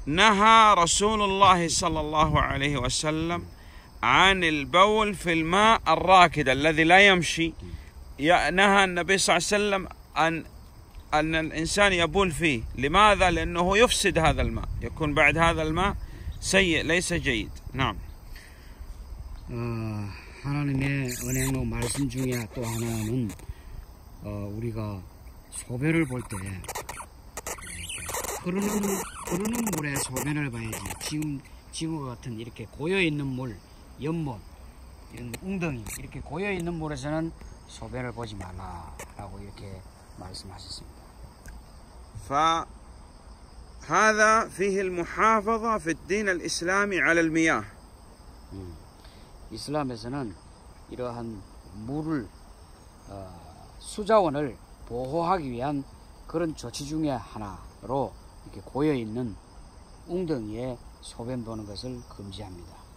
نهى رسول الله صلى الله عليه وسلم عن البول في الماء الراكد الذي لا يمشي. نهى النبي صلى الله عليه وسلم أن الإنسان يبول فيه. لماذا؟ لأنه يفسد هذا الماء، يكون بعد هذا الماء سيء ليس جيد. نعم. 하나님의 은행의 말씀 중에 또 하나는 우리가 소변을 볼 때 흐르는 물에 소변을 봐야지. 지금과 같은 이렇게 고여있는 물, 연못, 이런 웅덩이 이렇게 고여있는 물에서는 소변을 보지 말라라고 이렇게 말씀하셨습니다. فهذا فيه المحافظة في الدين الإسلامي على المياه. 이슬람에서는 이러한 물을 수자원을 보호하기 위한 그런 조치 중에 하나로 이렇게 고여 있는 웅덩이에 소변 보는 것을 금지합니다.